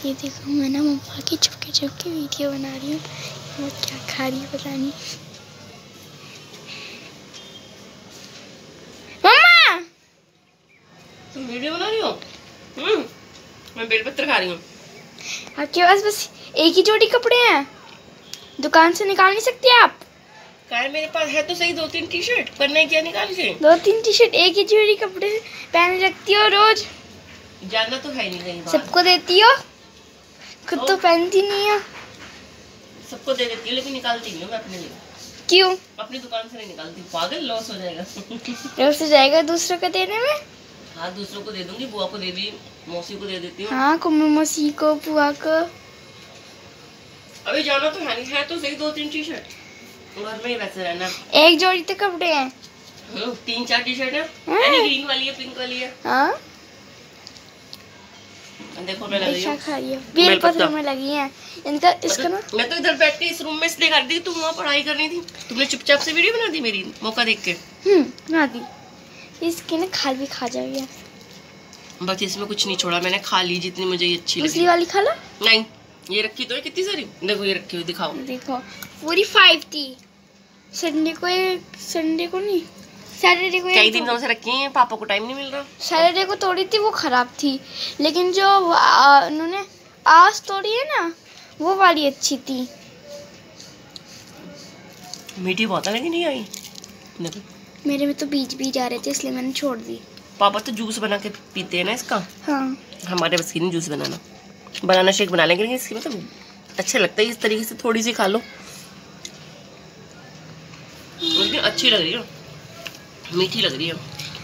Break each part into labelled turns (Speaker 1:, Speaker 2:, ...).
Speaker 1: ये देखो मैं ना मम्मा की चुपके वीडियो बना रही हूँ। वो क्या खा रही है पता नहीं। मम्मा
Speaker 2: तुम वीडियो बना रही हो? मैं बेलपत्र खा रही हूँ।
Speaker 1: आपके पास बस एक ही जोड़ी कपड़े हैं, दुकान से निकाल नहीं सकते आप?
Speaker 2: क्या मेरे पास है तो सही 2-3 टी शर्ट, पर नहीं क्या निकाल के
Speaker 1: 2-3 टी शर्ट एक ही जोड़ी कपड़े पहने रखती हो रोज।
Speaker 2: जाना तो है नहीं कहीं बाहर।
Speaker 1: सबको देती हो, खुद तो पहनती नहीं हो।
Speaker 2: सबको दे देती हूँ लेकिन निकालती नहीं हूँ मैं अपने लिए।
Speaker 1: क्यों?
Speaker 2: अपनी दुकान से नहीं निकालती, पागल, लॉस हो जाएगा।
Speaker 1: लॉस हो जाएगा दूसरों को देने में।
Speaker 2: हाँ दूसरों को दे दूंगी, बुआ को दे दी, मौसी को दे देती हूँ।
Speaker 1: हाँ मौसी को, बुआ को।
Speaker 2: अभी जाना तो है नहीं, है तो सही 2-3 टी शर्ट, घर में ही वैसे रहना।
Speaker 1: एक जोड़ी तो कपड़े हैं।
Speaker 2: 3-4 टी शर्ट है, ग्रीन वाली है, पिंक वाली है।
Speaker 1: हाँ
Speaker 2: देखो मैं लगी हूँ,
Speaker 1: खा रही हूँ, बेलपत्र में लगी है इनका। इसका ना
Speaker 2: मैं तो इधर बैठ के इस रूम में इसलिए कर दी, तुम वहाँ पढ़ाई कर रही थी, तुमने चुपचाप से वीडियो बना दी मेरी मौका देख के।
Speaker 1: बना दी। इसकी ना खाल भी खा जाएगी।
Speaker 2: बस इसमें कुछ नहीं छोड़ा मैंने, खा ली जितनी मुझे ये अच्छी लगी।
Speaker 1: दूसरी वाली खा लो।
Speaker 2: नहीं ये रखी तो है कितनी सारी, देखो ये रखी हुई, दिखाओ।
Speaker 1: देखो पूरी 5 थी। संडे को नहीं, सैटरडे को
Speaker 2: कई दिन से रखी हैं, पापा को टाइम नहीं मिल रहा।
Speaker 1: सैटरडे को तोड़ी थी, वो खराब थी, लेकिन जो उन्होंने आज तोड़ी है ना वो वाली अच्छी थी।
Speaker 2: मीठी बहुत है लेकिन नहीं आई।
Speaker 1: मेरे में तो बीज भी जा रहे थे इसलिए मैंने छोड़ दी।
Speaker 2: पापा तो जूस बना के पीते हैं ना इसका।
Speaker 1: हाँ
Speaker 2: हमारे बस की नहीं जूस बनाना शेक बना लेंगे, लेकिन इसकी मतलब अच्छा लगता है इस तरीके से, थोड़ी सी खा लो। लेकिन अच्छी लग रही है, मीठी लग रही है।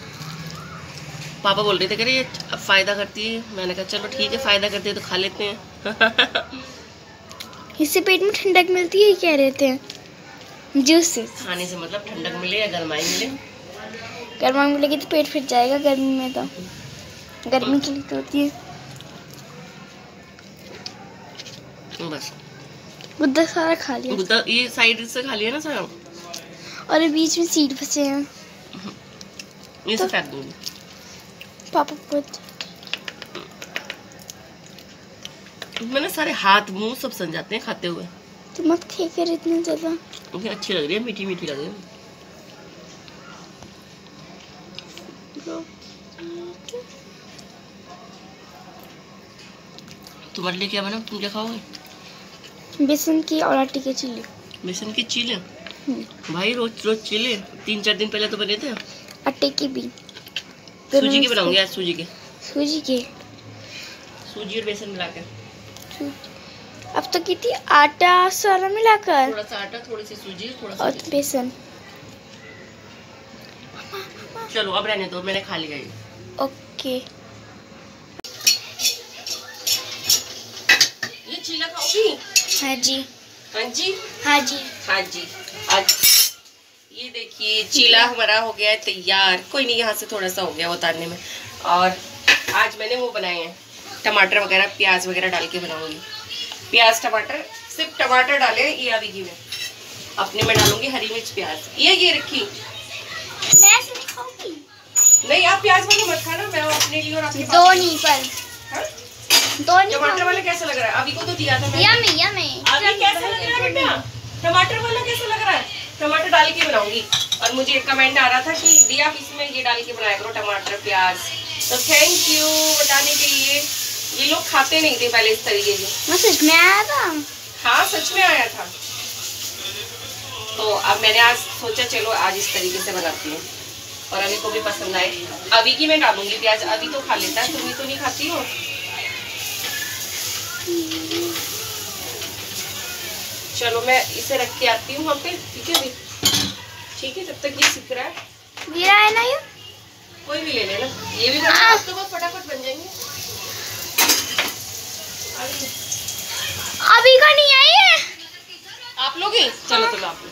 Speaker 2: पापा बोल रहे थे कि ये फायदा करती है, मैंने कहा चलो ठीक है, फायदा करती है तो खा लेते हैं।
Speaker 1: इससे पेट में ठंडक मिलती है कह रहे थे। जूस से
Speaker 2: खाने से मतलब ठंडक मिले या गर्माई मिले?
Speaker 1: गर्माई मिलेगी तो पेट फिर जाएगा, गर्मी में तो गर्मी के लिए तो होती है।
Speaker 2: बस
Speaker 1: गुद्दा सारा खा लिया,
Speaker 2: गुद्दा ये साइड से खा लिया ना सारा,
Speaker 1: और ये बीच में सीड फंसे हैं।
Speaker 2: ये तो फेंक दूंगी।
Speaker 1: पापा को
Speaker 2: मैंने सारे हाथ मुंह सब सन जाते हैं खाते हुए।
Speaker 1: तो मत खे कर इतना ज्यादा।
Speaker 2: मुझे अच्छी लग रही है, मीठी मीठी लग रही है। तुम्हारे लिए क्या बना, तुम क्या खाओगे?
Speaker 1: बेसन की और आटे के चिल्ले।
Speaker 2: बेसन की चीले? भाई रोज रोज चीले? 3-4 दिन पहले तो बने थे।
Speaker 1: आटे की भी।
Speaker 2: सूजी की बनाऊंगी आज, सूजी के सूजी और बेसन मिला के।
Speaker 1: अब तो कितनी आटा सारा मिलाकर,
Speaker 2: थोड़ा सा आटा, थोड़ी सी सूजी, थोड़ा सा
Speaker 1: और बेसन।
Speaker 2: चलो अब रहने दो, मैंने खा लिया ये।
Speaker 1: ओके
Speaker 2: ये चीला खाओगी?
Speaker 1: हाँ जी
Speaker 2: हाँ जी
Speaker 1: हाँ जी
Speaker 2: हाँ जी। आज ये देखिए चीला हमारा हो गया है तैयार। कोई नहीं, यहाँ से थोड़ा सा हो गया उतारने में। और आज मैंने वो बनाए हैं, टमाटर वगैरह प्याज वगैरह डाल के बनाऊंगी। प्याज टमाटर, सिर्फ टमाटर डाले ये अभी में, अपने में डालूंगी हरी मिर्च प्याज। ये रखी
Speaker 1: मैं खाऊंगी।
Speaker 2: नहीं आप प्याज वाले मत खाना, मैं अपने लिए और आपके
Speaker 1: दो नहीं पर
Speaker 2: हाँ?
Speaker 1: दो नहीं।
Speaker 2: टमाटर वाला कैसा लग रहा है? अभी को तो दिया था मैंने।
Speaker 1: यम्मी
Speaker 2: अभी कैसा लग रहा है बेटा? टमाटर वाला कैसा लग रहा है? टमाटर डाल के बनाऊंगी। और मुझे एक कमेंट आ रहा था कि दिया इसमें ये डाल के बनाया करो टमाटर प्याज, तो थैंक यू बताने के लिए। ये लोग खाते नहीं थे पहले इस तरीके से।
Speaker 1: सच में आया था?
Speaker 2: हाँ सच में आया था। तो अब मैंने आज सोचा चलो आज इस तरीके से बनाती हूँ, और अभी को भी पसंद आए। अभी की मैं डालूंगी प्याज, अभी तो खा लेता है, तुम ही तो नहीं खाती हो। चलो मैं इसे रख के आती हूँ वहाँ पे, ठीक है अभी? ठीक है, जब तक ये सीख रहा है।
Speaker 1: गिरा है ना ये?
Speaker 2: कोई भी ले लेना, ये भी बना तो बहुत फटाफट बन जाएंगे।
Speaker 1: अभी का नहीं आई है।
Speaker 2: आप लोग ही चलो तो आप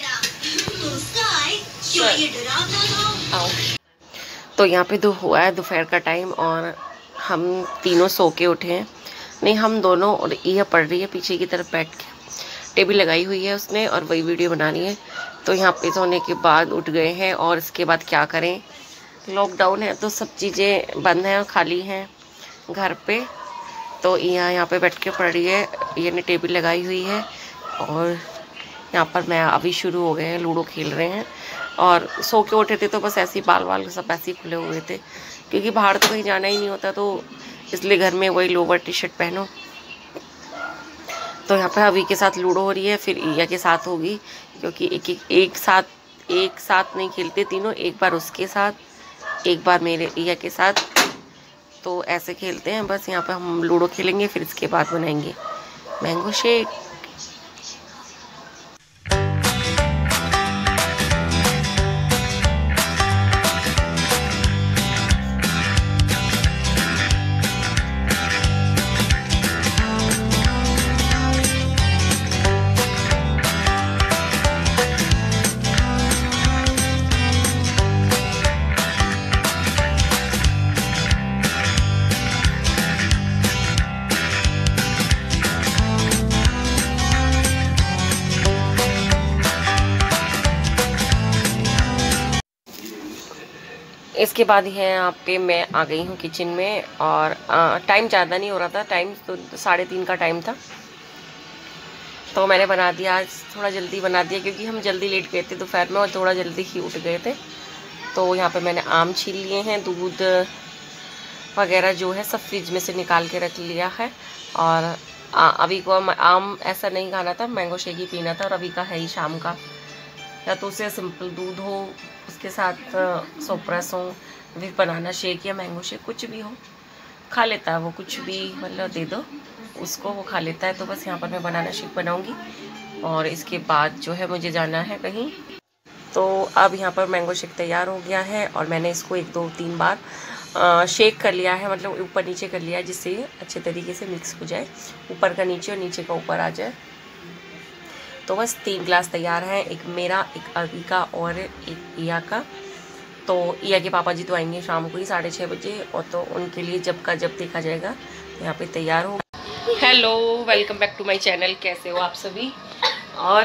Speaker 2: तो यहाँ पे हुआ है दोपहर का टाइम, और हम तीनों सो के उठे हैं। नहीं हम दोनों, और यह पढ़ रही है पीछे की तरफ बैठ के, टेबल लगाई हुई है उसने और वही वीडियो बना रही है। तो यहाँ पे सोने के बाद उठ गए हैं, और इसके बाद क्या करें, लॉकडाउन है तो सब चीज़ें बंद हैं और खाली हैं घर पे। तो यहाँ पे बैठ के पढ़ रही है। ये ने टेबल लगाई हुई है और यहाँ पर मैं अभी शुरू हो गए हैं, लूडो खेल रहे हैं। और सो के उठे थे तो बस ऐसे ही बाल सब ऐसे ही खुले हुए थे, क्योंकि बाहर तो कहीं जाना ही नहीं होता, तो इसलिए घर में वही लोवर टी शर्ट पहनो। तो यहाँ पर अभी के साथ लूडो हो रही है, फिर ईया के साथ होगी, क्योंकि एक साथ नहीं खेलते तीनों, एक बार उसके साथ एक बार मेरे ईया के साथ, तो ऐसे खेलते हैं। बस यहाँ पे हम लूडो खेलेंगे, फिर इसके बाद बनाएंगे मैंगो शेक। इसके बाद ही है यहाँ पे मैं आ गई हूँ किचन में, और टाइम ज़्यादा नहीं हो रहा था, टाइम तो 3:30 का टाइम था, तो मैंने बना दिया। आज थोड़ा जल्दी बना दिया क्योंकि हम जल्दी लेट गए थे दोपहर में और थोड़ा जल्दी ही उठ गए थे। तो यहाँ पे मैंने आम छील लिए हैं, दूध वगैरह जो है सब फ्रिज में से निकाल के रख लिया है। और अभी को आम ऐसा नहीं खाना था, मैंगो शेक ही पीना था, और अभी का है ही शाम का, या तो उसे सिंपल दूध हो, उसके साथ सोप्रस हो, फिर बनाना शेक या मैंगो शेक, कुछ भी हो खा लेता है वो, कुछ भी मतलब दे दो उसको, वो खा लेता है। तो बस यहाँ पर मैं बनाना शेक बनाऊंगी और इसके बाद जो है मुझे जाना है कहीं। तो अब यहाँ पर मैंगो शेक तैयार हो गया है और मैंने इसको 1 2 3 बार शेक कर लिया है, मतलब ऊपर नीचे कर लिया है, जिससे अच्छे तरीके से मिक्स हो जाए, ऊपर का नीचे और नीचे का ऊपर आ जाए। तो बस 3 ग्लास तैयार हैं, एक मेरा, एक अभी का और एक ईया का। तो ईया के पापा जी तो आएंगे शाम को ही 6:30 बजे, और तो उनके लिए जब का जब देखा जाएगा। तो यहाँ पे तैयार हो। Hello, welcome back to my channel. कैसे हो आप सभी? और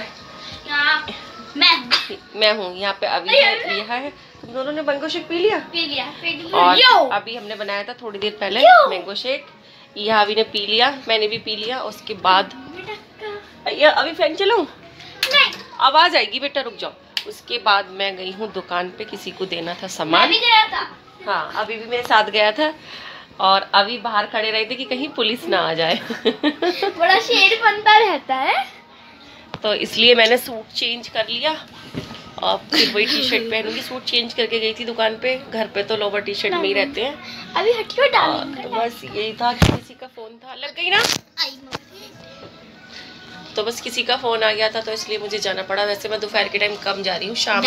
Speaker 2: मैं हूँ यहाँ पे, अभी है, यह है। तुम दोनों ने मैंगो शेक पी लिया? और अभी हमने बनाया था थोड़ी देर पहले मैंगो शेक, यह अभी ने पी लिया, मैंने भी पी लिया। उसके बाद अभी फैन चलाऊं? नहीं, आवाज आएगी बेटा, रुक जाओ। उसके बाद मैं गई हूँ दुकान पे, किसी को देना था सामान। मैं भी गया था। हाँ, अभी भी मेरे साथ गया था, और अभी बाहर खड़े रहे थे कि कहीं पुलिस ना आ जाए।
Speaker 1: बड़ा शेर बनता रहता है,
Speaker 2: तो इसलिए मैंने सूट चेंज कर लिया और फिर वही टी शर्ट पहनूंगी। सूट चेंज करके गई थी दुकान पे, घर पे तो लोवर टी शर्ट में ही रहते हैं।
Speaker 1: अभी हटियो डालेंगे।
Speaker 2: तो बस यही था कि किसी का फोन था, लग गई ना, तो बस किसी का फोन आ गया था, तो इसलिए मुझे जाना पड़ा। वैसे मैं दोपहर के टाइम कम जा रही हूँ, शाम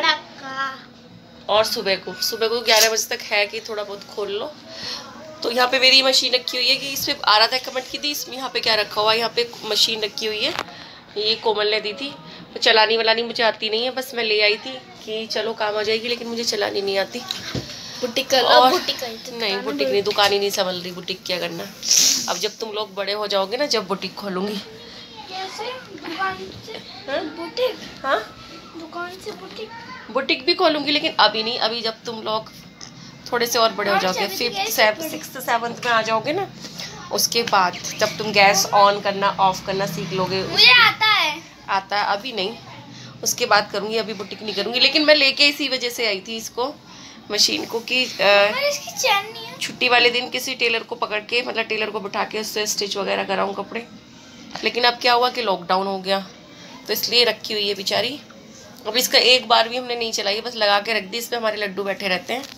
Speaker 2: को और सुबह को 11 बजे तक है कि थोड़ा बहुत खोल लो। तो यहाँ पे मेरी मशीन रखी हुई है, कि इस पर आ रहा था कमेंट की थी, इसमें यहाँ पे क्या रखा हुआ है, यहाँ पे मशीन रखी हुई है, ये कोमल ने दी थी। तो चलानी वालानी मुझे आती नहीं है, बस मैं ले आई थी कि चलो काम आ जाएगी, लेकिन मुझे चलानी नहीं आती।
Speaker 1: बुटीक
Speaker 2: नहीं, बुटीक नहीं, दुकान ही नहीं संभल रही, बुटीक क्या करना। अब जब तुम लोग बड़े हो जाओगे ना, जब बुटीक खोलूंगी। हाँ, दुकान से बुटीक भी खोलूंगी, लेकिन अभी नहीं, अभी जब तुम लोग थोड़े से और बड़े हो जाओगे, 5th 6th 7th में आ जाओगे ना, उसके बाद जब तुम गैस ऑन करना ऑफ करना सीख लोगे।
Speaker 1: मुझे आता है,
Speaker 2: अभी नहीं, उसके बाद करूँगी, अभी बुटीक नहीं करूँगी। लेकिन मैं लेके इसी वजह से आई थी इसको, मशीन को, कि
Speaker 1: इसकी चैन नहीं है।
Speaker 2: छुट्टी वाले दिन किसी टेलर को पकड़ के, मतलब टेलर को बिठा के उससे स्टिच वगैरह कराऊँ कपड़े। लेकिन अब क्या हुआ कि लॉकडाउन हो गया, तो इसलिए रखी हुई है बेचारी। अब इसका एक बार भी हमने नहीं चलाई, बस लगा के रख दी। इसमें हमारे लड्डू बैठे रहते हैं,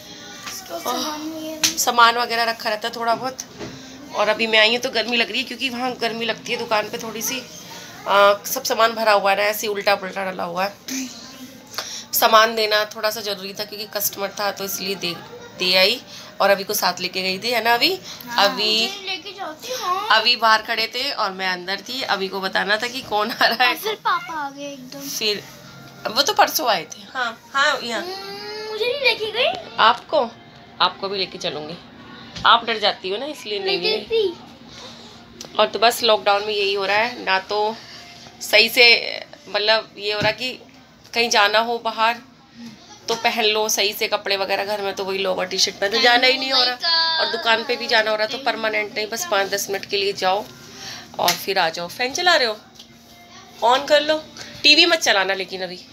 Speaker 2: सामान वगैरह रखा रहता है थोड़ा बहुत। और अभी मैं आई हूँ तो गर्मी लग रही है, क्योंकि वहाँ गर्मी लगती है दुकान पे थोड़ी सी। सब सामान भरा हुआ है, ऐसे उल्टा पुल्टा डाला हुआ है। सामान देना थोड़ा सा ज़रूरी था, क्योंकि कस्टमर था, तो इसलिए दे आई। और अभी को साथ लेके गई थी, है ना? अभी बाहर खड़े थे और मैं अंदर थी। अभी को बताना था कि कौन आ रहा है,
Speaker 1: फिर पापा आ गए एकदम।
Speaker 2: फिर वो तो परसों आए थे। हाँ, यहाँ
Speaker 1: मुझे नहीं लेके गई।
Speaker 2: आपको भी लेके चलूंगी, आप डर जाती हो ना, इसलिए नहीं। और तो बस लॉकडाउन में यही हो रहा है, ना तो सही से, मतलब ये हो रहा कि कहीं जाना हो बाहर तो पहन लो सही से कपड़े वगैरह, घर में तो वही लोअर टी शर्ट पहन, तो जाना ही नहीं हो रहा। और दुकान पे भी जाना हो रहा तो परमानेंट नहीं, बस 5-10 मिनट के लिए जाओ और फिर आ जाओ। फैन चला रहे हो, ऑन कर लो। टीवी मत चलाना लेकिन अभी,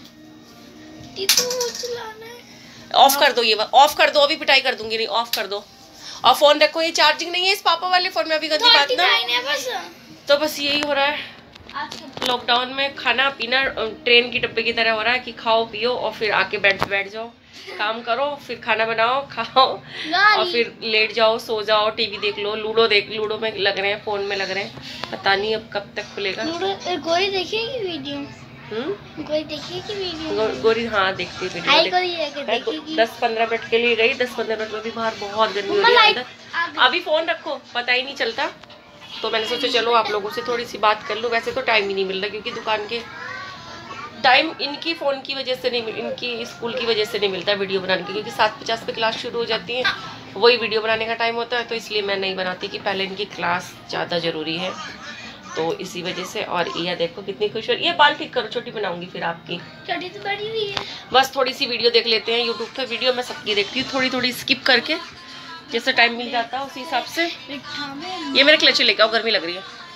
Speaker 2: ऑफ कर दो, ये ऑफ कर दो, अभी पिटाई कर दूंगी। नहीं, ऑफ कर दो। और फोन रखो, ये चार्जिंग नहीं है इस पापा वाले फोन में। अभी गंदी बात ना, तो बस यही हो रहा है लॉकडाउन में। खाना पीना ट्रेन की डब्बे की तरह हो रहा है कि खाओ पियो और फिर आके बेड पे बैठ जाओ, काम करो, फिर खाना बनाओ, खाओ और फिर लेट जाओ, सो जाओ, टीवी देख लो, लूडो में लग रहे हैं, फोन में लग रहे हैं। पता नहीं अब कब तक खुलेगा।
Speaker 1: गोरी देखेगी वीडियो? गोरी देखेगी वीडियो?
Speaker 2: गोरी हाँ देखती है वीडियो। 10-15 मिनट के लिए गई, 10-15 मिनट में भी बाहर बहुत गर्मी हो रही है अंदर। अभी फोन रखो, पता ही नहीं चलता। तो मैंने सोचा चलो आप लोगों से थोड़ी सी बात कर लूँ। वैसे तो टाइम ही नहीं मिल रहा क्योंकि दुकान के टाइम इनकी फ़ोन की वजह से नहीं, इनकी स्कूल की वजह से नहीं मिलता वीडियो बनाने की, क्योंकि 7:50 पे क्लास शुरू हो जाती है, वही वीडियो बनाने का टाइम होता है। तो इसलिए मैं नहीं बनाती कि पहले इनकी क्लास ज़्यादा ज़रूरी है, तो इसी वजह से। और ये देखो कितनी खुश हो रही है। ये बाल ठीक करो, छोटी बनाऊंगी फिर आपकी। छोटी तो बड़ी हुई है। बस थोड़ी सी वीडियो देख लेते हैं यूट्यूब पे। वीडियो मैं सबकी देखती हूँ, थोड़ी थोड़ी स्किप करके, जैसे टाइम मिल जाता है उसी हिसाब से। ये मेरे क्लच लेके आओ, गर्मी लग रही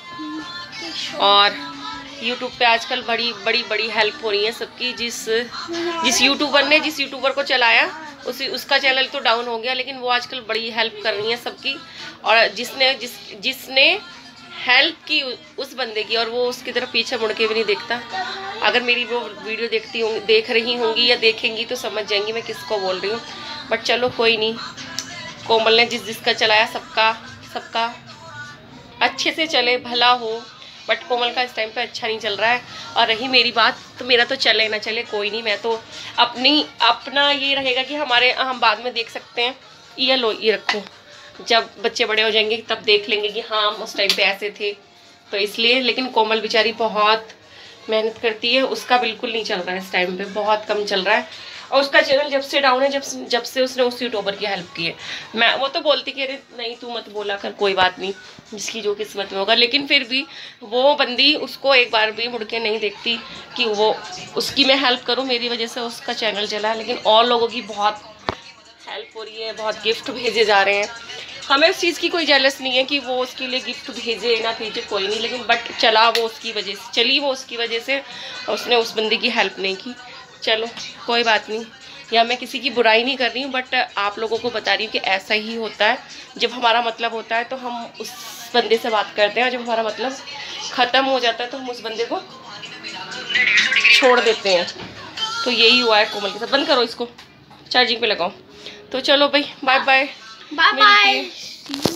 Speaker 2: है। और यूट्यूब पे आजकल बड़ी हेल्प हो रही है सबकी। जिस यूट्यूबर को चलाया उसका चैनल तो डाउन हो गया, लेकिन वो आजकल बड़ी हेल्प कर रही है सबकी। और जिसने हेल्प की उस बंदे की, और वो उसकी तरफ पीछे मुड़ के भी नहीं देखता। अगर मेरी वो वीडियो देख रही होंगी या देखेंगी तो समझ जाएंगी मैं किसको बोल रही हूँ। बट चलो कोई नहीं, कोमल ने जिसका चलाया सबका अच्छे से चले, भला हो। बट कोमल का इस टाइम पे अच्छा नहीं चल रहा है। और रही मेरी बात, तो मेरा तो चले ना चले कोई नहीं, मैं तो अपना ये रहेगा कि हम बाद में देख सकते हैं। ये लो, ये रखो, जब बच्चे बड़े हो जाएंगे तब देख लेंगे कि हाँ हम उस टाइम पे ऐसे थे, तो इसलिए। लेकिन कोमल बेचारी बहुत मेहनत करती है, उसका बिल्कुल नहीं चल रहा है इस टाइम पे, बहुत कम चल रहा है। और उसका चैनल जब से डाउन है, जब से उसने उस यूट्यूबर की हेल्प की है। वो तो बोलती कि अरे नहीं तू मत बोला कर, कोई बात नहीं, जिसकी जो किस्मत में होगा। लेकिन फिर भी वो बंदी उसको एक बार भी मुड़ के नहीं देखती कि वो उसकी मैं हेल्प करूँ, मेरी वजह से उसका चैनल चला है। लेकिन और लोगों की बहुत हेल्प हो रही है, बहुत गिफ्ट भेजे जा रहे हैं। हमें उस चीज़ की कोई जेलस नहीं है कि वो उसके लिए गिफ्ट भेजे ना भेजे, कोई नहीं। लेकिन बट चली वो उसकी वजह से, उसने उस बंदी की हेल्प नहीं की। चलो कोई बात नहीं, या मैं किसी की बुराई नहीं कर रही हूँ, बट आप लोगों को बता रही हूँ कि ऐसा ही होता है। जब हमारा मतलब होता है तो हम उस बंदे से बात करते हैं, और जब हमारा मतलब ख़त्म हो जाता है तो हम उस बंदे को छोड़ देते हैं। तो यही हुआ है कोमल के साथ। बंद करो इसको, चार्जिंग पे लगाओ। तो चलो भाई, बाय बाय।